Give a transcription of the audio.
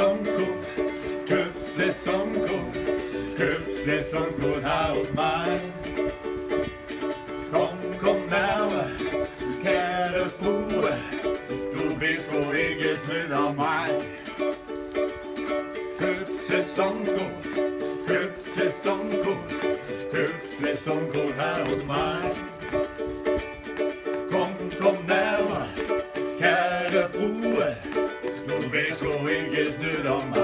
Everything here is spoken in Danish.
sæsonkort, køb sæsonkort, køb sæsonkort her hos mig. Kom nærmere, kære frue, du bliver sgu ikke snydt af mig. Køb sæsonkort, køb sæsonkort, køb sæsonkort her hos mig. Kom nærmere, kære frue, du bliver sgu ikke snydt af mig.